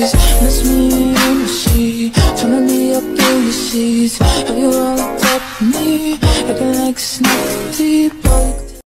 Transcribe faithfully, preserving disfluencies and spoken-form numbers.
please. Miss me in the sheet, turning me up through the sheets. Have you all up me, acting like a snake deep?